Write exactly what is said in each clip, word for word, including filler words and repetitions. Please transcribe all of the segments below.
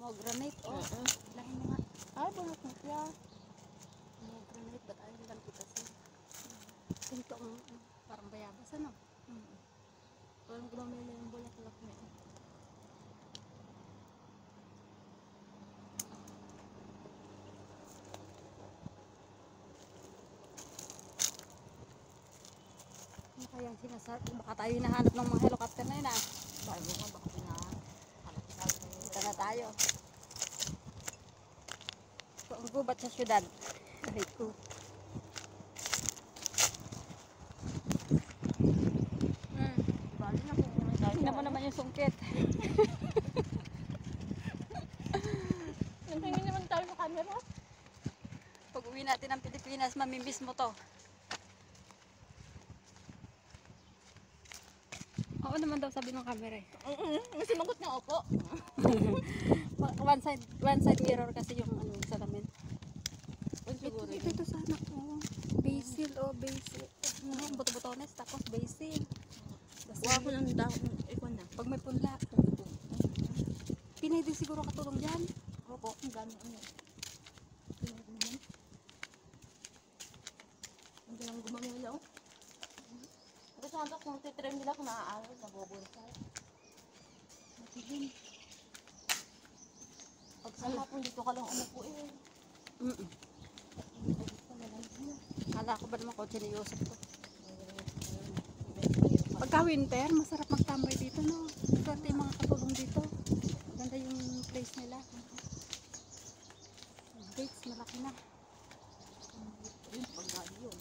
Mga granite, oh. Uh-uh. Lain mo nga. Ay, bangat mo siya. Mga granite, ba't ayaw lang kita siya? Ito ang parang bayabas, ano? Hmm. Parang gumamay na yung bulaklak niya. Ano kaya ang sinasabi? Baka tayo hinahanap ng mga helicopter na yun, ah. Bago nga, baka pinahanap tayo. Dito na tayo. Ito ang gubat sa syudad. Aray ko. Hmm. Bali na kung may tayo. Tingnan mo naman yung sungkit. Nagtingin naman tayo sa camera. Pag uwi natin ng Pilipinas, mamimiss mo to. Oo naman daw sabi ng camera eh. Mm-mm. Sinugot niya opo. one side one side mirror kasi yung ano yung salamin. Ito, Ito, ito, ito sana. Oh. Basil, oh basil. Ano, buto-butones, tapos basil. Kuha ko ng dahon. Ikaw na. Pag may punla. Pinay din siguro katulong dyan. Opo, ang gano'n ano. Tingnan ko naman. Ang galang gumamila oh. Kasi hanggang kung titrim nila kung naaaral, nabubulsay. Matilim. Pag sa hapon dito ka lang umupo eh. Mm -mm. Kala ko ba naman kotse ni Yusuf ko. Pagka winter, masarap magtambay dito, no? Swerte yung mga katulong dito. Ganda yung place nila. Dates, malaki na. Ayun, pagdali yun.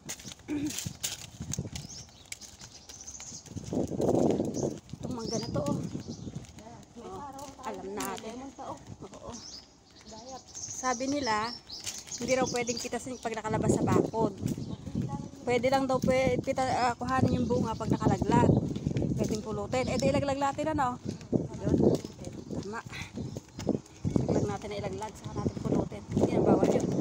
Itong mangga na to, oh. May Oh, araw tayo. alam natin. Lemon pa oh. Oo. Dayat. Sabi nila, hindi raw pwedeng pitasin pag nakalabas sa bakod. Pwede lang daw pwede, pita, uh, kuhanin yung bunga pag nakalaglag. Pwedeng pulutin. Eh, di ilaglag natin, ano? Yun. Tama. Ilaglag natin na ilaglag, saka natin pulutin. Hindi na bawal yun.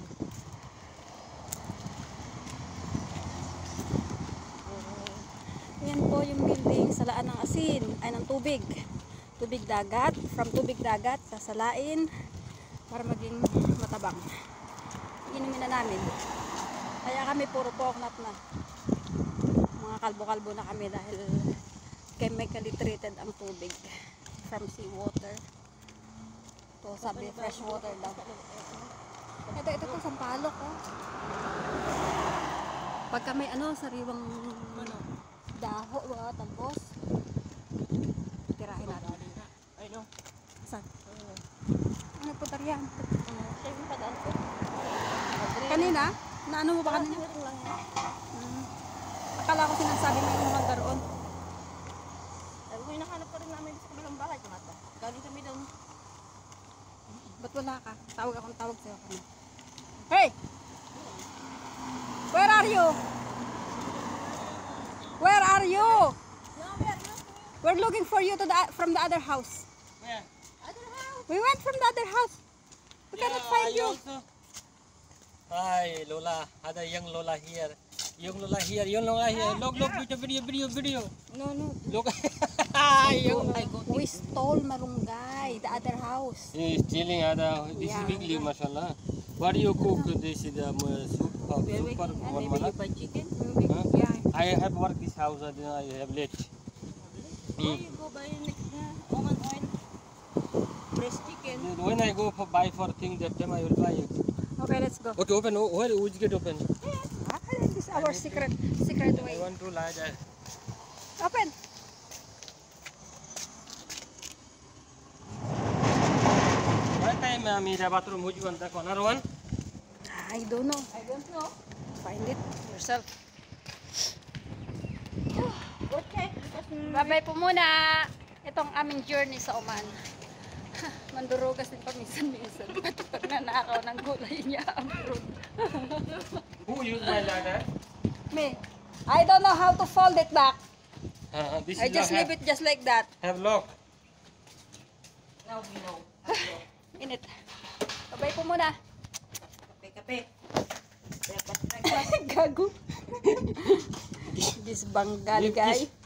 Yan po yung building, salaan ng asin, ay ng tubig. Tubig dagat, from tubig dagat, sasalain para maging matabang. Inumin na namin. Kaya kami puro poknat na. Mga kalbo-kalbo na kami dahil chemically treated ang tubig from seawater. To sabi fresh water daw. Ito, ito to sampalok, oh. Pagka may ano, sariwang Ano? daho, oh, tampos. Tirahin natin. Ay no. Saan? Ano po tarihan? Siya yung padaan ko. Kanina? Naano mo ba kanina? Meron lang yan. Hmm. Akala ko sinasabi mo yung mga garoon. Ay, kung hinahanap pa rin namin sa kabilang bahay. Kumata. Galing kami doon. Ba't wala ka? Tawag akong tawag sa'yo kanina. Hey! Where are you? Where are you? No, we are not. We're looking for you to the, from the other house. Where? Other house. We went from the other house. We cannot find you. Also. Hi, Lola. Ada young Lola here. Young Lola here. Young Lola here. Look, look, video, video, video, video. No, no. Look. Hi, young. I go We stole Malunggay, the other house. He is stealing Ada. This Yeah. is big leaf, mashallah. What do you cook? This is the um, soup. Uh, We are super waiting. And one maybe you minute. buy chicken. Huh? Yeah. I have worked this house. Uh, I have late. Oh, you go buy next na. Oman oil. Fresh chicken. When I go for buy for thing, that time I will buy it. Okay, let's go. Okay, open. Oh, where which gate open? Ah, this is our secret secret I way. want to lie there. Open. What time uh, me the bathroom? Which one? The corner one? I don't know. I don't know. Find it yourself. Okay. Because Bye-bye po muna. Itong aming journey sa Oman. Mandurugas din paminsan-minsan. Pag nanakaw ng gulay niya abroad. Who used my ladder? Me, I don't know how to fold it back. Uh, this I is just lock, leave it just like that. Have lock. now we know. Init. Bye-bye po muna. Kape-kape. Gago. This Bengali guy.